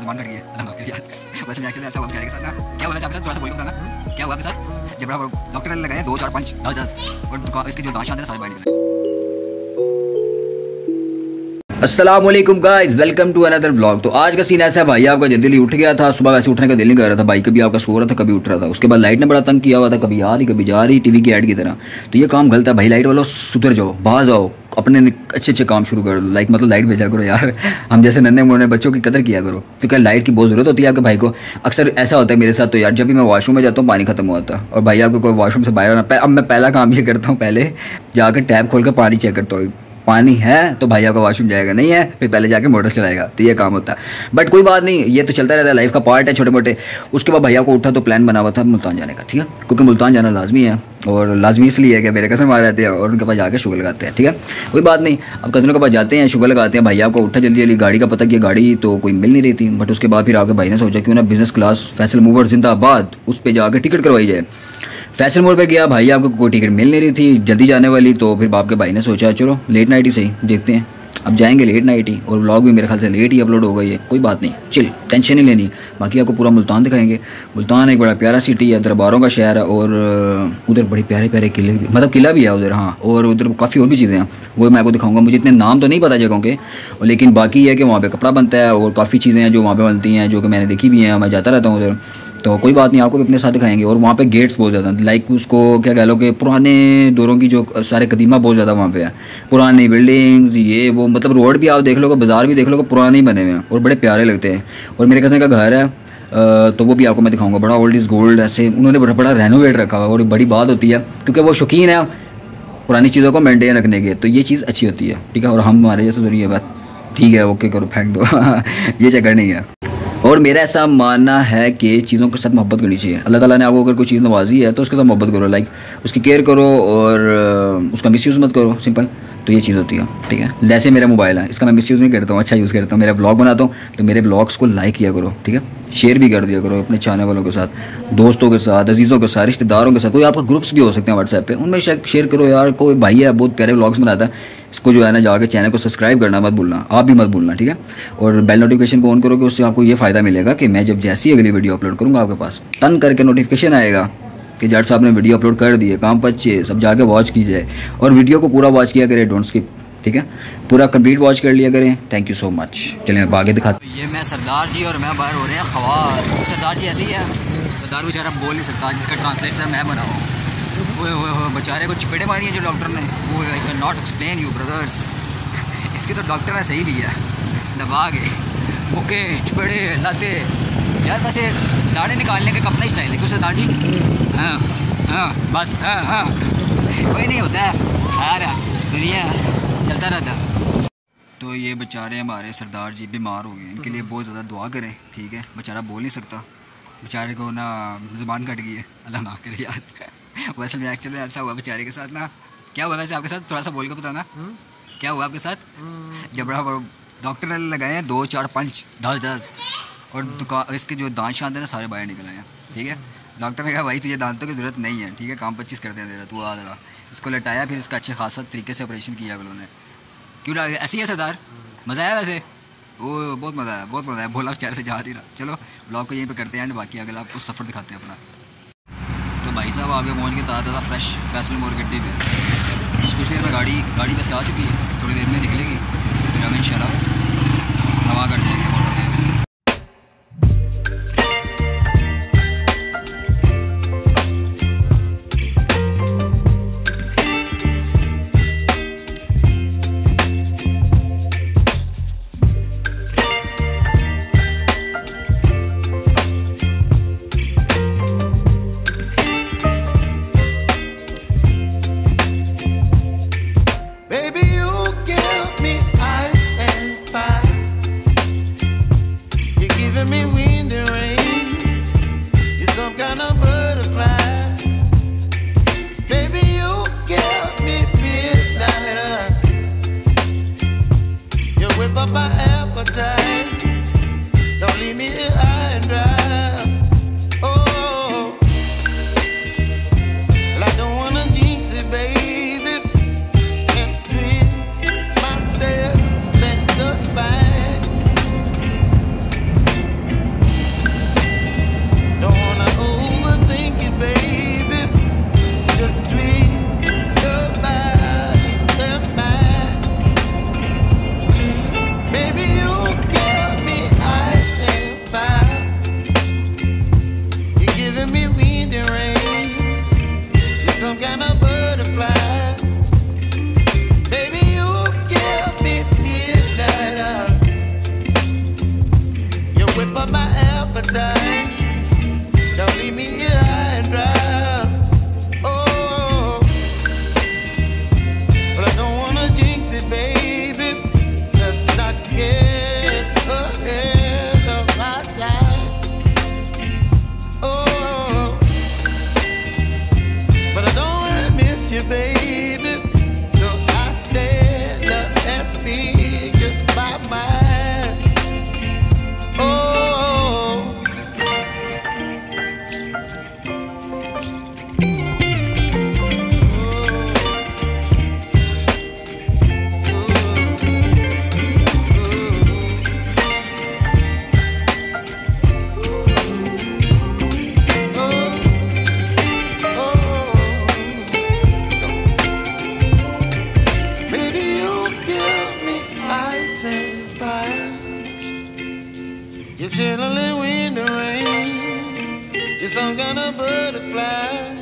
ज़बान कट गई है यार। वैसे मैं एक्चुअली ऐसा हुआ बेचारे के साथ ना, क्या हुआ आपके साथ, थोड़ा सा बोल बताना क्या हुआ आपके साथ। जब डॉक्टर ने लगाए 2 4 5 10 और इसके जो दांत आते हैं सारे बाहर निकले। अस्सलामुअलैकुम guys, welcome to another vlog. तो आज का सीन ऐसा है, भाई आपका जल्दी उठ गया था। सुबह वैसे उठने का दिल नहीं कर रहा था भाई, कभी आपका सो रहा था कभी उठ रहा था। उसके बाद लाइट ने बड़ा तंग किया हुआ था, कभी आ रही कभी जा रही टीवी की ऐड की तरह। तो ये काम गलत है भाई, लाइट वालों सुधर जाओ, बाहर आओ, अपने अच्छे अच्छे काम शुरू कर दो। लाइक मतलब लाइट भेजा करो यार, हम जैसे नन्हे मुन्ने बच्चों की कदर किया करो। तो क्या लाइट की बहुत ज़रूरत होती है आपके भाई को। अक्सर ऐसा होता है मेरे साथ। तो यार जब भी मैं वॉशरूम में जाता हूँ पानी खत्म हुआ था, और भाई आपको कोई वॉशरूम से बाहर आना, अब मैं पहला काम ये करता हूँ, पहले जाकर टैप खोल कर पानी चेक करता हूँ। पानी है तो भाई आपका वॉशरूम जाएगा, नहीं है फिर पहले जाके मोटर चलाएगा। तो ये काम होता है, बट कोई बात नहीं, ये तो चलता रहता है, लाइफ का पार्ट है छोटे मोटे। उसके बाद भैया को उठा तो प्लान बना हुआ था मुल्तान जाने का, ठीक है, क्योंकि मुल्तान जाना लाजमी है। और लाजमी इसलिए है कि मेरे कज़न आ रहते हैं और उनके पास जाके शुगर लगाते हैं, ठीक है, कोई बात नहीं। अब कज़नों के पास जाते हैं, शुगर लगाते हैं। भैया को उठा जल्दी जल्दी, गाड़ी का पता किया, गाड़ी तो कोई मिल नहीं रही थी। बट उसके बाद फिर आगे भाई ने सोचा क्यों ना बिजनेस क्लास फैसल मूवर जिंदाबाद उस पर जाकर टिकट करवाई जाए। फैसल मोड़ पे गया, भाई आपको कोई टिकट मिल नहीं रही थी, जल्दी जाने वाली। तो फिर बाप के भाई ने सोचा चलो लेट नाइट ही सही, देखते हैं अब जाएंगे लेट नाइट ही। और व्लॉग भी मेरे ख्याल से लेट ही अपलोड हो गई है, कोई बात नहीं, चिल, टेंशन नहीं लेनी। बाकी आपको पूरा मुल्तान दिखाएंगे। मुल्तान एक बड़ा प्यारा सिटी है, दरबारों का शहर है, और उधर बड़े प्यारे प्यारे किले भी, मतलब किला भी है उधर, हाँ, और उधर काफ़ी और भी चीज़ें हैं, वो मैं आपको दिखाऊंगा। मुझे इतने नाम तो नहीं पता जगहों के, लेकिन बाकी है कि वहाँ पे कपड़ा बनता है और काफ़ी चीज़ें हैं जो वहाँ पे बनती हैं, जो कि मैंने देखी भी हैं, मैं जाता रहता हूँ उधर। तो कोई बात नहीं, आपको भी अपने साथ दिखाएंगे। और वहाँ पे गेट्स बहुत ज़्यादा, लाइक उसको क्या कह लो कि पुराने दौरों की जो सारे कदीमा बहुत ज़्यादा वहाँ पे है, पुरानी बिल्डिंग्स ये वो, मतलब रोड भी आप देख लोगे, बाज़ार भी देख लोगे, पुराने ही बने हुए हैं और बड़े प्यारे लगते हैं। और मेरे कज़न का घर है, तो वो भी आपको मैं दिखाऊंगा। बड़ा ओल्ड इज़ गोल्ड, ऐसे उन्होंने बड़ा बड़ा रेनोवेट रखा हुआ, और बड़ी बात होती है क्योंकि वो शौकीन है पुरानी चीज़ों को मेंटेन रखने के, तो ये चीज़ अच्छी होती है, ठीक है। और हम हमारे जैसे जरूरी है, बस ठीक है, ओके करो, फेंक दो ये चक्कर नहीं है। और मेरा ऐसा मानना है कि चीज़ों के साथ मोहब्बत करनी चाहिए। अल्लाह ताला ने आपको अगर कोई चीज़ नवाजी है तो उसके साथ मोहब्बत करो, लाइक उसकी केयर करो और उसका मिसयूज़ मत करो, सिंपल। तो ये चीज़ होती है, ठीक है। जैसे मेरा मोबाइल है, इसका मैं मिसयूज़ नहीं करता हूँ, अच्छा यूज़ करता हूँ। मेरा ब्लॉग बनाता हूँ तो मेरे ब्लॉग्स को लाइक किया करो, ठीक है, शेयर भी कर दिया करो अपने चाहने वालों के साथ, दोस्तों के साथ, अजीज़ों के साथ, रिश्तेदारों के साथ। कोई आपका ग्रुप्स भी हो सकते हैं व्हाट्सएप पे, उनमें शेयर करो यार। कोई भाई है बहुत प्यारे ब्लॉग्स बनाता है, इसको जो है ना जाके चैनल को सब्सक्राइब करना मत भूलना, आप भी मत भूलना, ठीक है। और बेल नोटिफिकेशन को ऑन करोगे, उससे आपको ये फ़ायदा मिलेगा कि मैं जब जैसी अगली वीडियो अपलोड करूँगा आपके पास टन करके नोटिफिकेशन आएगा कि जट साहब ने वीडियो अपलोड कर दी है, काम बच्चे सब जाके वॉच कीजिए। और वीडियो को पूरा वॉच किया करें, डोंट स्किप, ठीक है, पूरा कंप्लीट वॉच कर लिया करें। Thank you so much. चलें अब आगे दिखाते। ये मैं सरदार जी और मैं बाहर हो रहे हैं ख्वार। सरदार जी ऐसे ही है, सरदार बेचारा बोल नहीं सकता, जिसका ट्रांसलेटर मैं बना हूँ। वो बेचारे को चपेटे मारी है जो डॉक्टर ने, वो I can not explain you brothers. इसके तो डॉक्टर ने सही लिया, दबा के ओके चपेड़े लाते यार। वैसे दाढ़ी निकालने का अपना ही स्टाइल है, क्यों दाढ़ी, हाँ हाँ बस, हाँ हाँ कोई नहीं होता है, खैर है, दुनिया चलता रहता। तो ये बेचारे हमारे सरदार जी बीमार हो गए, इनके लिए बहुत ज़्यादा दुआ करें, ठीक है। बेचारा बोल नहीं सकता, बेचारे को ना ज़ुबान कट गई है, अल्लाह ना करे यार। वैसे मैं एक्चुअली ऐसा हुआ बेचारे के साथ ना, क्या हुआ वैसे आपके साथ, थोड़ा सा बोल के बताना क्या हुआ आपके साथ। जब डॉक्टर ने लगाए हैं 2 4 5 10 और दुकान इसके जो दांत शांत है ना सारे बाहर निकल आए हैं, ठीक है। डॉक्टर ने कहा भाई तुझे दांतों की ज़रूरत नहीं है, ठीक है, काम 25 करते हैं तेरा, तू आ जरा। इसको लटाया, फिर इसका अच्छे खासा तरीके से ऑपरेशन किया उन्होंने। क्यों ऐसी है सरदार, मज़ा आया वैसे, वो बहुत मज़ा आया, बहुत मज़ा आया, बोला बेचारे से जा ही रहा। चलो ब्लॉग को यहीं पे करते हैं एंड बाकी अगला आपको सफ़र दिखाते हैं अपना। तो भाई साहब आगे पहुँच के ताज़ा फ्रेश फैसल मोड़ गड्डी पे, कुछ देर में गाड़ी वैसे आ चुकी है, थोड़ी देर में निकलेगी, फिर हम इंशाल्लाह हवा कर जाएंगे मोटर पे। up my appetite. Don't leave me here high and dry. Oh, but I don't wanna jinx it, baby. Let's not get ahead of my time. Oh, but I don't wanna miss you, baby. So I stand up and speak just my mind. Oh. You're chilling in wind and rain. You're some kind of butterfly.